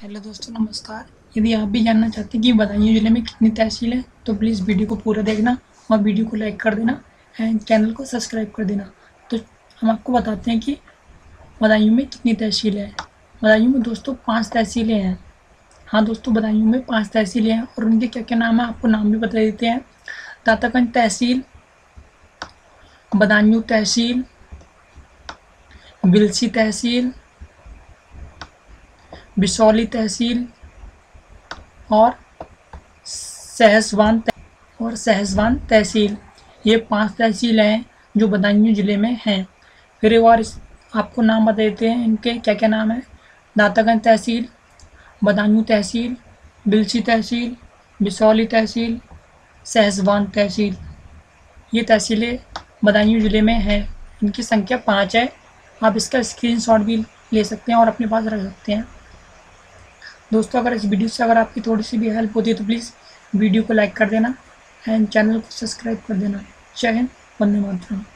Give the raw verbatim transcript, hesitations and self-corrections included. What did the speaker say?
Hello दोस्तों, नमस्कार। यदि आप भी जानना चाहते हैं कि बदायूं ज़िले में कितनी तहसील है तो प्लीज़ वीडियो को पूरा देखना और वीडियो को लाइक कर देना एंड चैनल को सब्सक्राइब कर देना। तो हम आपको बताते हैं कि बदायूं में कितनी तहसील है। बदायूं में दोस्तों पाँच तहसीलें हैं। हाँ दोस्तों, बदायूं में पाँच तहसीलें हैं और उनके क्या क्या नाम है आपको नाम भी बता देते हैं। दातागंज तहसील, बदायूं तहसील, बिलसी तहसील, बिसौली तहसील और सहसवान और सहसवान तहसील। ये पांच तहसील हैं जो बदायूं ज़िले में हैं। फिर एक बार इस आपको नाम बता देते हैं इनके क्या क्या नाम है। दातागंज तहसील, बदायूं तहसील, बिलसी तहसील, बिसौली तहसील, सहसवान तहसील। ये तहसीलें बदायूं ज़िले में हैं। इनकी संख्या पाँच है। आप इसका स्क्रीनशॉट भी ले सकते हैं और अपने पास रख सकते हैं। दोस्तों, अगर इस वीडियो से अगर आपकी थोड़ी सी भी हेल्प होती है तो प्लीज़ वीडियो को लाइक कर देना एंड चैनल को सब्सक्राइब कर देना। जय हिंद, वंदे मातरम।